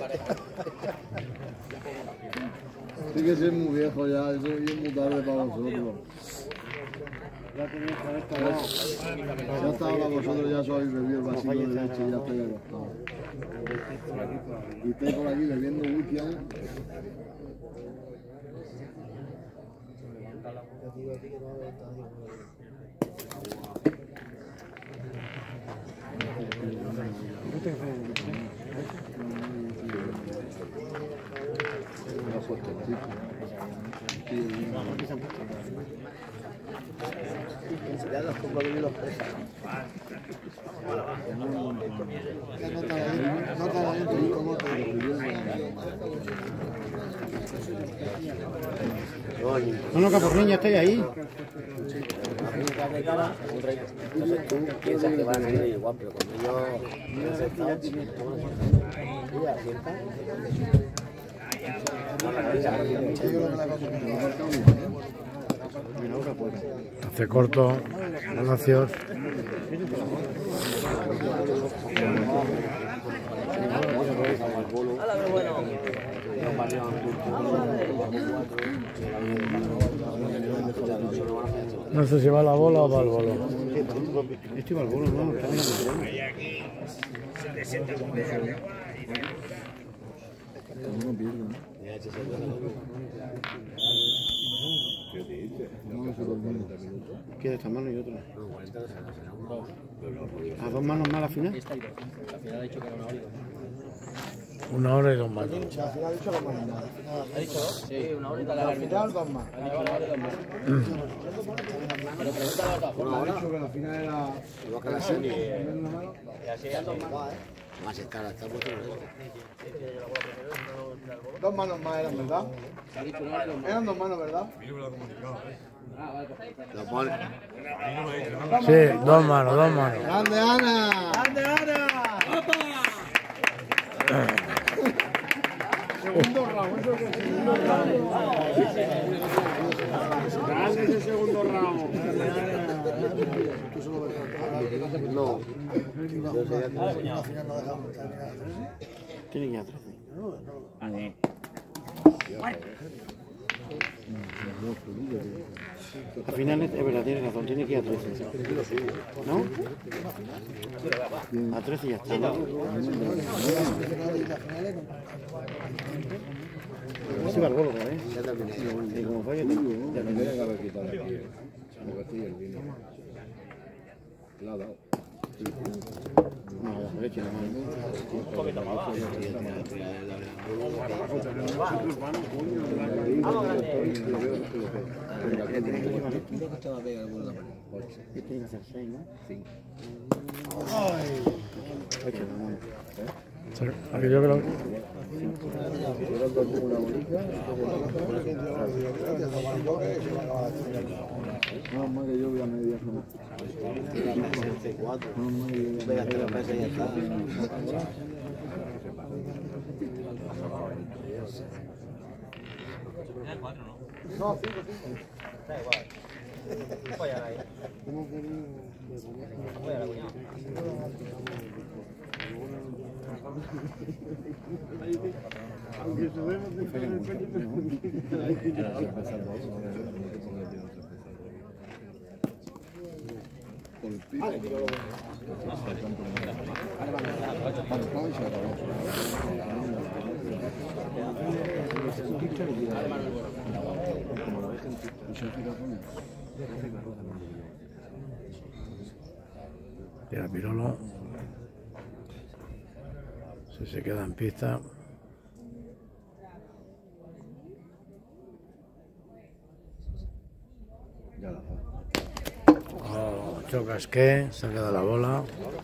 Sí que soy muy viejo ya, eso es muy tarde para vosotros. Ya tenéis que haber estado... Ya hasta ahora vosotros ya sois bebido el vasito de leche y ya estáis acostados. Y estáis por aquí bebiendo whisky aún. Ya los cocodrilos pesan. No, no, Caporriña, estáis ahí. Entonces tú piensas que van a ir igual, pero cuando yo he aceptado, Hace corto. Palacios. No sé si va a la bola o va al bolo. Este va al bolo, no, está mirando. No pierde, ¿no? Queda esta mano y otra. ¿A dos manos más la final? La final ha dicho que era una hora. 1 hora y 2 manos. ¿Ha dicho 2 Sí, una hora y tal. La final 2 más. Pero pregúntale a todas formas. Ha dicho que la final era... Igual que la semi. Y así es 2 más. Más escala, está mucho mejor. 2 manos más eran, ¿verdad? Eran 2 manos, ¿verdad? Lo pone. Sí, 2 manos, 2 manos. ¡Grande, Ana! ¡Grande, Ana! Segundo round, eso es el segundo round. Grande ese segundo round. No. Tiene que ir a 13. Al final es verdad, tienes razón, tiene que ir a 13. ¿No? A 13 ya está, ¿no? Sí va al gol otra vez. Ya terminé. Y como falle, Ya me tenía que haber quitado aquí. Como que estoy el vino. La ha dado. No, la derecha, la mano. Tiene que hacer 6, ¿no? 5. Aquí yo creo. No, más que yo voy a media. Pégate la mesa y ya está. No, 5, 5. Da igual. Voy a ahí. Voy a la cuñada. Aunque subimos de Tira Pirolo. Si se queda en pista. Oh, chocas que se queda la bola.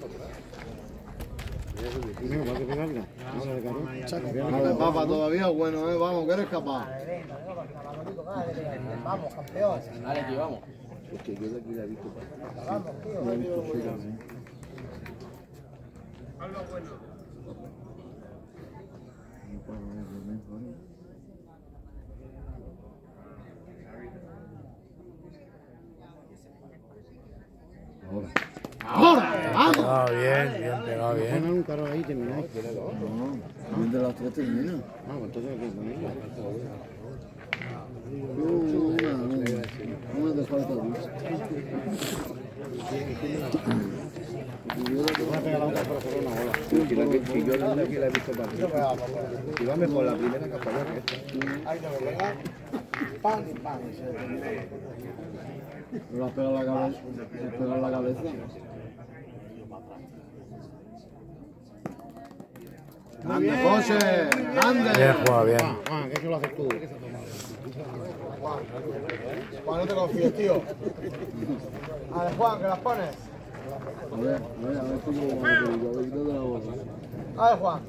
No, va a pegarla. Vale, papa, todavía bueno, vamos, que eres capaz. Vamos, campeón. Dale, aquí vamos. Es que yo de aquí la he visto. Vamos, tío. La he visto fuera. ¡Ahora! ¡Vamos! Pegado bien, bien pegado bien. Poner un carro ahí y terminar. No, bien de las 3 termina. Ah, pues entonces hay que ponerlo. Una te falta. Voy a pegar la otra para hacer una bola. Y yo desde aquí la he visto para ti. Y va mejor la primera que para allá que esta. Ahí no, ¿verdad? Pan y pan. ¿No la has pegado la cabeza? ¿Le has pegado la cabeza? ¡Grande, José! ¡Grande! Bien jugado, bien. Juan, que eso lo haces tú. Juan, no te confíes, tío. A ver, Juan, que las pones. A ver cómo va a quitarte la boca. A ver, Juan.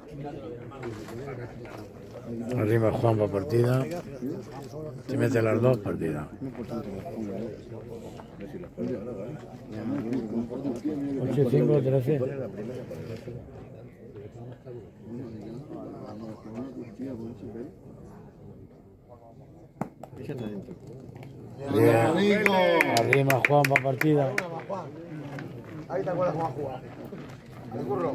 Arriba Juan para partida. Si mete las dos, partida. 8-5, 13. Bien. Arriba Juan para partida. Juan. Ahí te acuerdas cómo jugar. ¿El curro?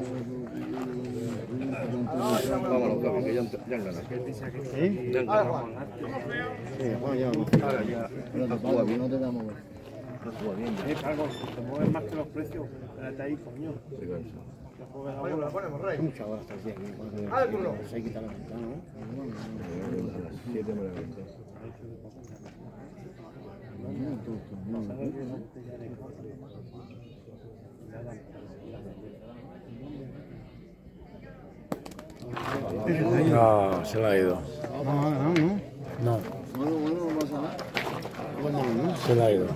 Vámonos, Kevin, que ya han ganado. ¿Sí? A ver, Juan. Sí, Juan, ya vamos. Espérate, Pablo, aquí no te damos. Claro, si te mueves más que los precios, espérate ahí, coño. Muchas horas hasta el día aquí. Se ha quitado la ventana, ¿no? 7 me la ventana. No, se la ha ido. No. No pasa nada. Se la ha ido.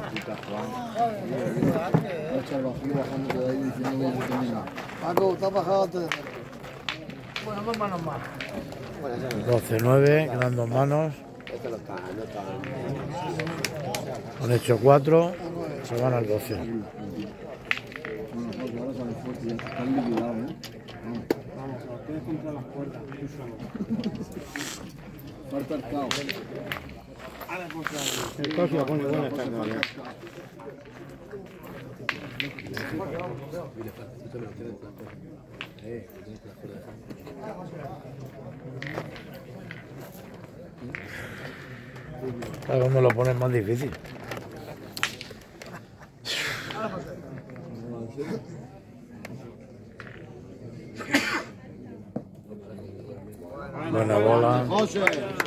Paco, está bajado antes de hacerlo. Bueno, 2 manos más. 12-9, quedan 2 manos. Este no está. Han hecho 4, se van al 12. Ahora sale fuerte, ya están liquidados, ¿eh? Vamos, se los tienes contra las puertas, tú solo. Falta el caos. El caos lo pone buena esta todavía. Cada uno lo pone más difícil. Buena bola. José.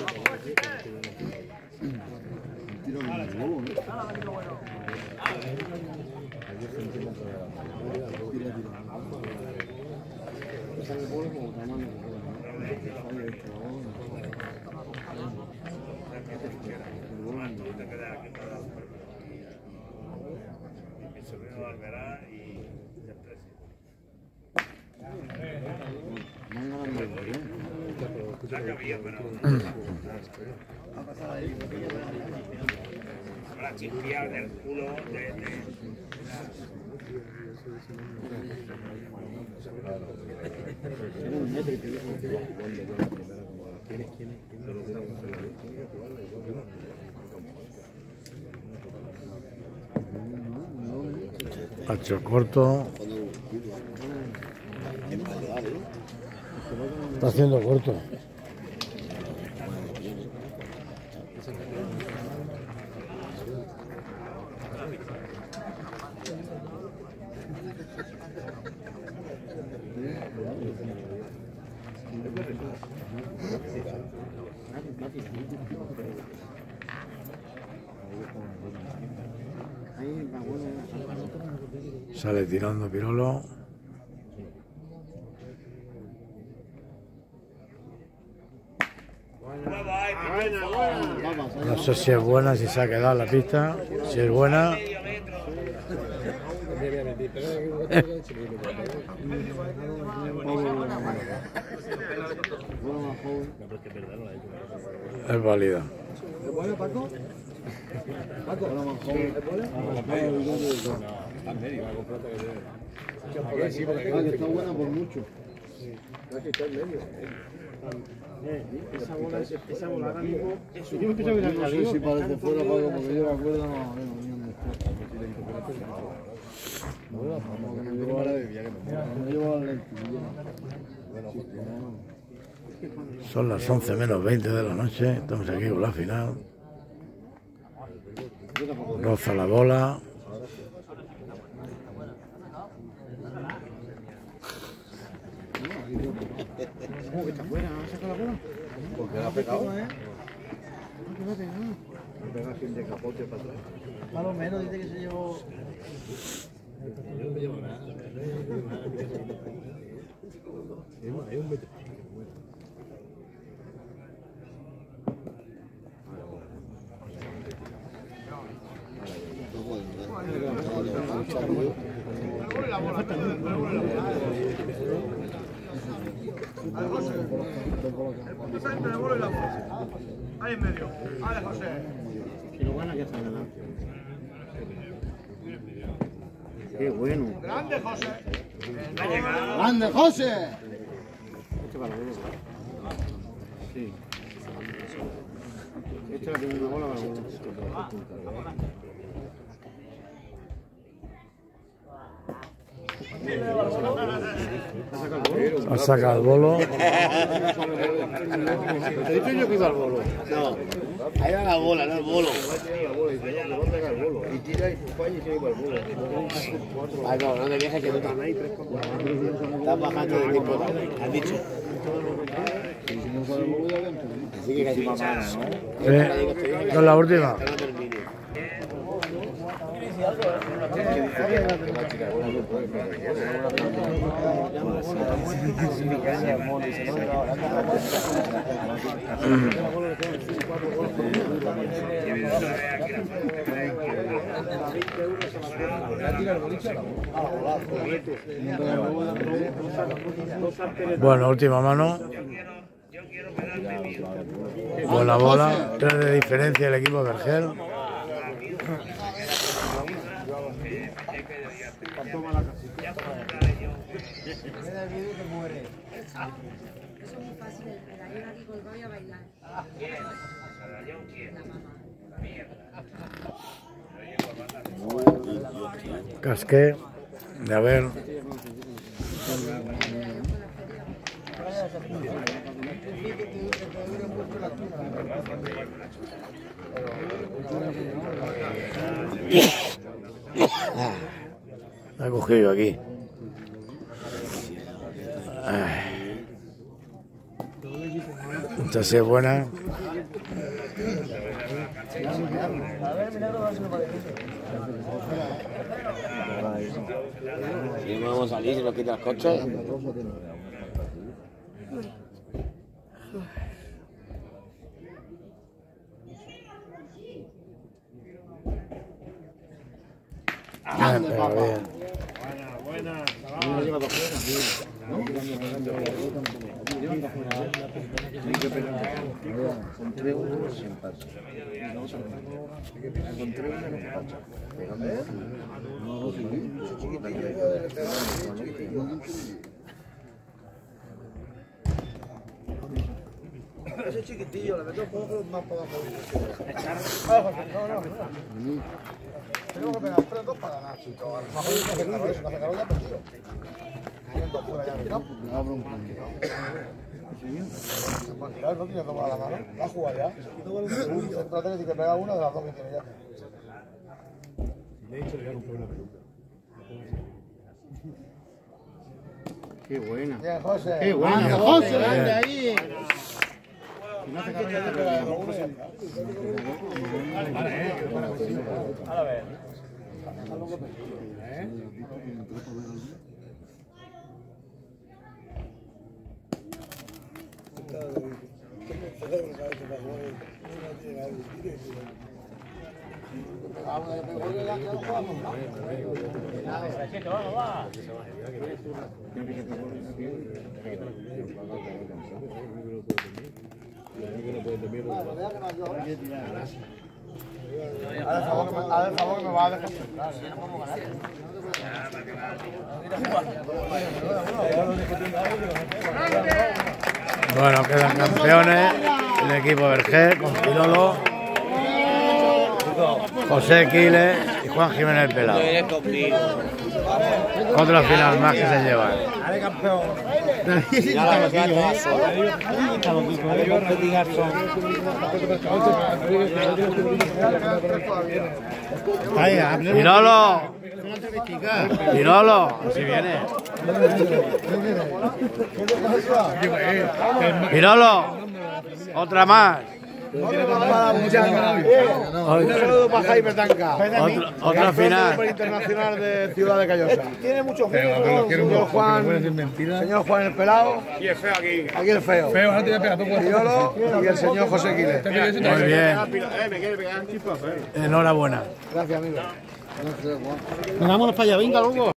Para chimpiar del culo de... Hacho corto. Está haciendo corto. Sale tirando Pirolo. No sé si es buena, si se ha quedado en la pista. Si es buena. Es válida. ¿Es bueno, Paco? Paco, ¿es bueno? Está en medio, algo plata que debe. Que está buena por mucho. Que está en medio. Esa bola ahora mismo... Yo no sé si parece fuera, Paco, porque yo me acuerdo Son las 11 menos 20 de la noche. Estamos aquí con la final. Roza la bola. ¿Cómo que está fuera? ¿No ha sacado la bola? Porque la ha pegado. ¿Qué le ha pegado? Le pega así de capote para atrás. Más o menos dice que se llevó. Hay un metro. Ahí en medio. Vale, José. Si lo gana, ya está ganando. Qué bueno. Grande, José. ¡Grande, José! Este para la bola. Sí. Este es la primera bola para la bola. Ha sacado el bolo. dicho yo que iba al bolo. No, ahí va la bola, no el bolo. Y tira y falla y se iba al bolo. Ay, no, no te quejes que tú también estás bajando de tiempo. Has dicho. Y si no sale el bolo ya dentro. Así que casi más, ¿no? Con la última. Que no termine. Bueno, última mano. Buena bola. 3 de diferencia el equipo de Vergel. Eso es muy fácil, el medallón aquí colgado y a bailar. Casqué. De haber. La he cogido aquí. Esta sí es buena. Si no vamos a salir, si nos quita el coche. Pero bien. Buena. Son 3 euros sin paso. Son 3 euros sin paso. No, Ese chiquitillo, le meto un poco más para abajo. No. Tenemos que pegar 3-2 para ganar, chicos. A lo mejor no hace calor, eso no hace calor ya perdido. Tienen 2 fuera ya en el campo. Para tirar no tiene 2 a la mano. Va a jugar ya. Trata de que pega una de las 2 que tiene ya. Le he dicho que voy a comprar una peluca. Qué buena. Bien, José. ¡Qué buena! José, grande ahí. No te cargas de pegar. A ver. A ver, favor, me va a dejar centrar. Si no podemos ganar. Bueno, quedan campeones el equipo Vergel con Pilolo, José Quiles y Juan Jiménez Pelado. Otra final más que se llevan. ¡Ale, campeón! Pilolo, Pilolo, si viene. Pilolo, otra más. Un saludo para Jaime Tanca. Otra final. Internacional de Ciudad de Callosa. Tiene mucho feo, señor Juan el Pelado. Y es feo aquí. Aquí el feo. Feo, ahora te voy a pegar todo. Piolo y el señor José Quiles. Muy bien. Me quiere pegar un chispa feo. Enhorabuena. Gracias, amigo. Vámonos para allá, venga, luego.